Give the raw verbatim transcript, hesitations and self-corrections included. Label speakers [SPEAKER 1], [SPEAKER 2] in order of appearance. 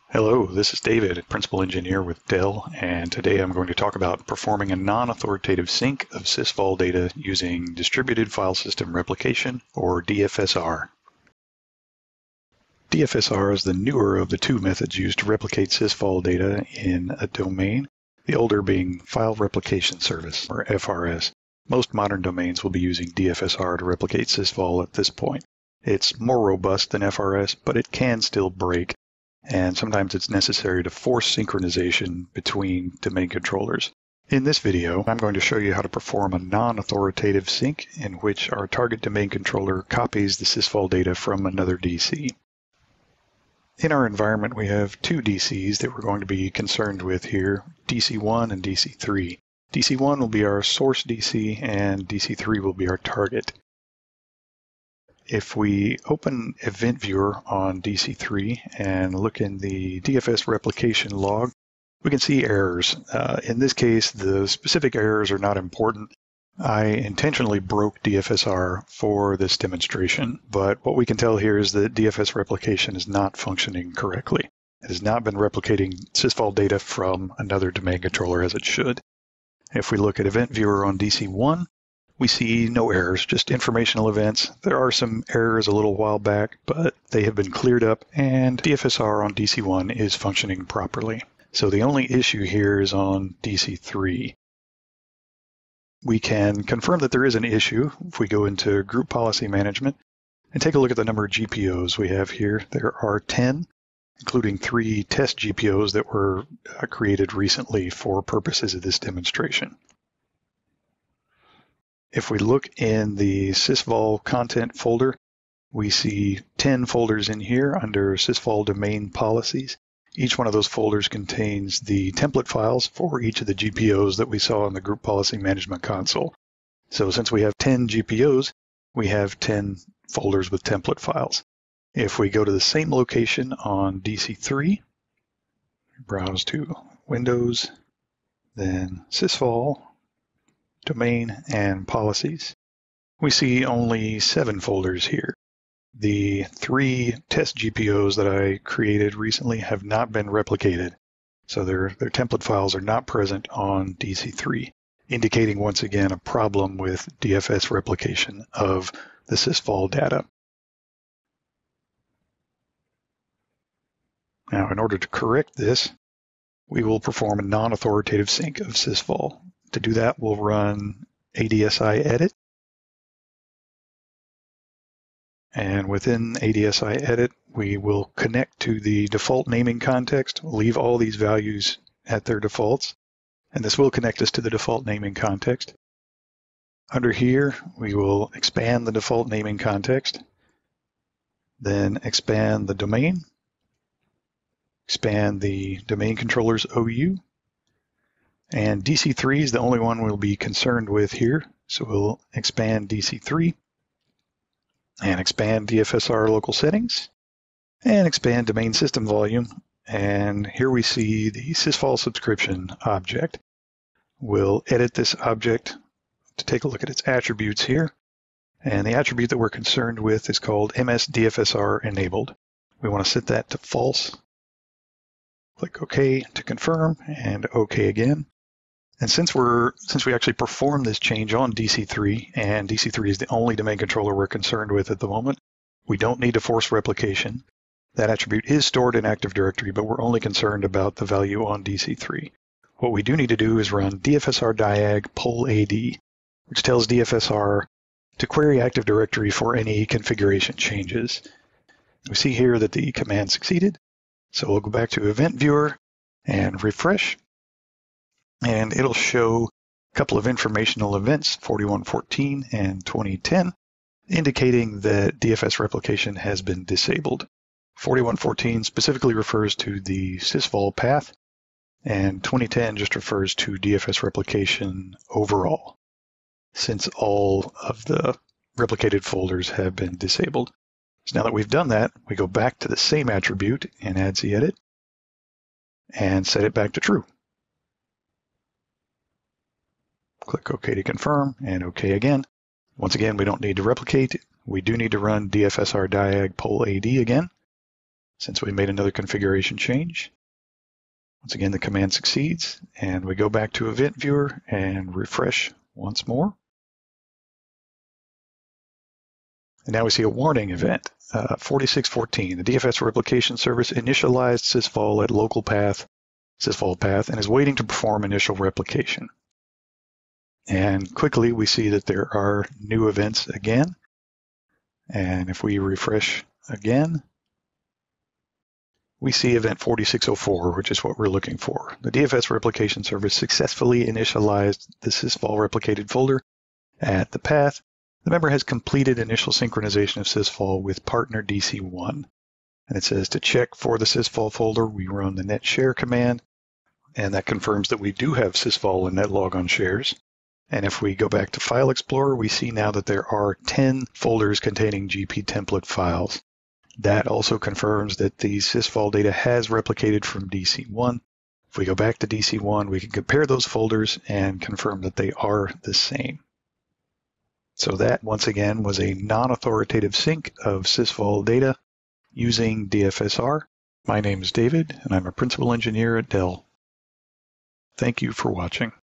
[SPEAKER 1] Hello, this is David, Principal Engineer with Dell, and today I'm going to talk about performing a non-authoritative sync of SYSVOL data using Distributed File System Replication, or D F S R. D F S R is the newer of the two methods used to replicate SYSVOL data in a domain, the older being File Replication Service, or F R S. Most modern domains will be using D F S R to replicate SYSVOL at this point. It's more robust than F R S, but it can still break, and sometimes it's necessary to force synchronization between domain controllers. In this video, I'm going to show you how to perform a non-authoritative sync in which our target domain controller copies the SYSVOL data from another D C. In our environment, we have two D Cs that we're going to be concerned with here, D C one and D C three. D C one will be our source D C, and D C three will be our target. If we open Event Viewer on D C three and look in the D F S replication log, we can see errors. Uh, in this case, the specific errors are not important. I intentionally broke D F S R for this demonstration, but what we can tell here is that D F S replication is not functioning correctly. It has not been replicating SYSVOL data from another domain controller as it should. If we look at Event Viewer on D C one, we see no errors, just informational events. There are some errors a little while back, but they have been cleared up, and D F S R on D C one is functioning properly. So the only issue here is on D C three. We can confirm that there is an issue if we go into Group Policy Management and take a look at the number of G P Os we have here. There are ten, including three test G P Os that were created recently for purposes of this demonstration. If we look in the SYSVOL content folder, we see ten folders in here under SYSVOL domain policies. Each one of those folders contains the template files for each of the G P Os that we saw in the Group Policy Management console. So since we have ten G P Os, we have ten folders with template files. If we go to the same location on D C three, browse to Windows, then SYSVOL, Domain, and Policies, we see only seven folders here. The three test G P Os that I created recently have not been replicated, so their, their template files are not present on D C three, indicating once again a problem with D F S replication of the SYSVOL data. Now, in order to correct this, we will perform a non-authoritative sync of SYSVOL. To do that, we'll run A D S I edit. And within A D S I edit, we will connect to the default naming context, leave all these values at their defaults, and this will connect us to the default naming context. Under here, we will expand the default naming context, then expand the domain, expand the domain controller's O U, and D C three is the only one we'll be concerned with here, so we'll expand D C three, and expand D F S R local settings, and expand domain system volume, and here we see the SYSVOL subscription object. We'll edit this object to take a look at its attributes here, and the attribute that we're concerned with is called msDFSR-Enabled. We want to set that to false. Click OK to confirm, and OK again. And since we're since we actually performed this change on D C three, and D C three is the only domain controller we're concerned with at the moment, we don't need to force replication. That attribute is stored in Active Directory, but we're only concerned about the value on D C three. What we do need to do is run D F S R diag poll A D, which tells D F S R to query Active Directory for any configuration changes. We see here that the command succeeded, so we'll go back to Event Viewer and refresh. And it'll show a couple of informational events, forty-one fourteen and twenty ten, indicating that D F S replication has been disabled. forty-one fourteen specifically refers to the SYSVOL path, and twenty ten just refers to D F S replication overall, since all of the replicated folders have been disabled. So now that we've done that, we go back to the same attribute in A D S I edit and set it back to true. Click OK to confirm, and OK again. Once again, we don't need to replicate. We do need to run D F S R diag poll A D again. since we made another configuration change. Once again, the command succeeds, and we go back to Event Viewer and refresh once more. And now we see a warning event, uh, forty-six fourteen. The D F S replication service initialized SYSVOL at local path, SYSVOL path, and is waiting to perform initial replication. And quickly we see that there are new events again. And if we refresh again, we see event forty-six oh four, which is what we're looking for. The D F S replication service successfully initialized the SYSVOL replicated folder at the path. The member has completed initial synchronization of SYSVOL with partner D C one. And it says to check for the SYSVOL folder, we run the net share command, and that confirms that we do have SYSVOL in netlogon shares. And if we go back to File Explorer, we see now that there are ten folders containing G P template files. That also confirms that the SYSVOL data has replicated from D C one. If we go back to D C one, we can compare those folders and confirm that they are the same. So that, once again, was a non-authoritative sync of SYSVOL data using D F S R. My name is David, and I'm a principal engineer at Dell. Thank you for watching.